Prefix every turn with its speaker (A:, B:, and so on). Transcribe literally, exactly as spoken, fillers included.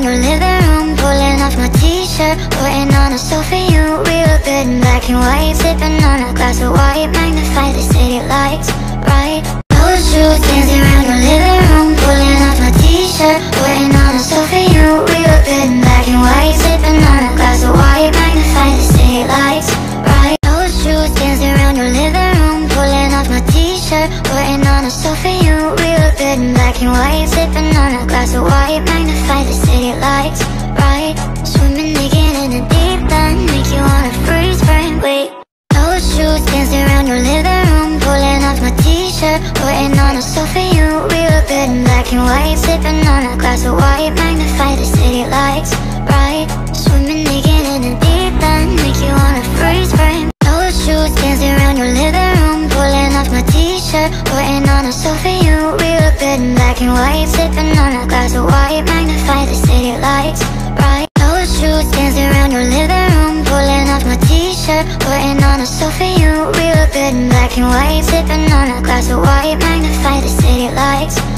A: your living room, pulling off my t-shirt, putting on a sofa. You, we look good in black and white, sipping on a glass of white, magnify the city lights, right? Those shoes dancing around your living room, pulling off my t-shirt, putting on a sofa. You, we look good in black and white, sipping on a glass of white, magnify the city lights, right? Those shoes dancing around your living room, pulling off my t-shirt, putting on a sofa. You, we look good in black and white, sipping on a glass of white, magnify the city lights, right? Swimming naked in the deep end, make you wanna freeze frame. Wait, those shoes dancing around your living room, pulling off my t-shirt, putting on a sofa. You, we look good in black and white, sipping on a glass of white, magnify the city lights, right? Swimming naked in the deep end, make you wanna freeze frame. Those shoes dancing around your living room, pulling off my t-shirt, putting on a sofa. You, we look good in black and white, sipping on a glass of white, magnify the city lights, right? Those shoes dancing around your living room, pulling off my t-shirt, putting on a sofa. You, we look good in black and white, sipping on a glass of white, magnify the city lights.